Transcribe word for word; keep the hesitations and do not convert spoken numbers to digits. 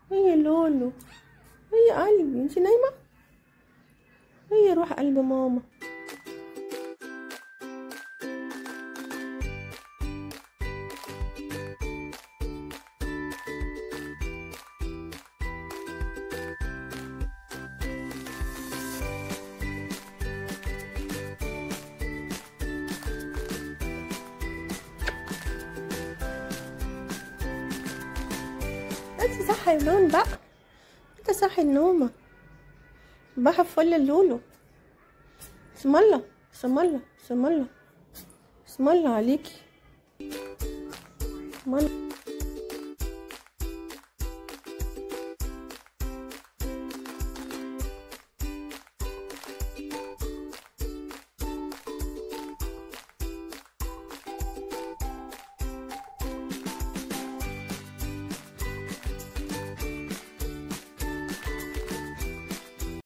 هي لولو، هي قلبي، انت نايمة؟ هي روح قلب ماما. انت صحي اللون بقى، انت صحي النومة بقى. فل لولو، اسم الله اسم الله اسم الله اسم الله عليكي، اسم الله.